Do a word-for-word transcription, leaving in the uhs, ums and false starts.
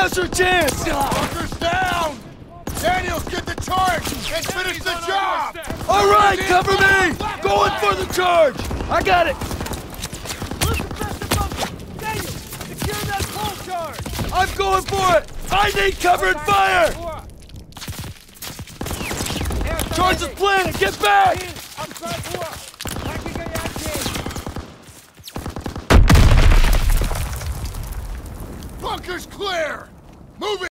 Now's your chance! Bunker's down! Daniels, get the charge and finish the job! All right, cover me! Going for the charge! I got it! Secure that pole charge! I'm going for it! I need cover and fire! Charge is planted! Get back! Bunker's clear! Move it!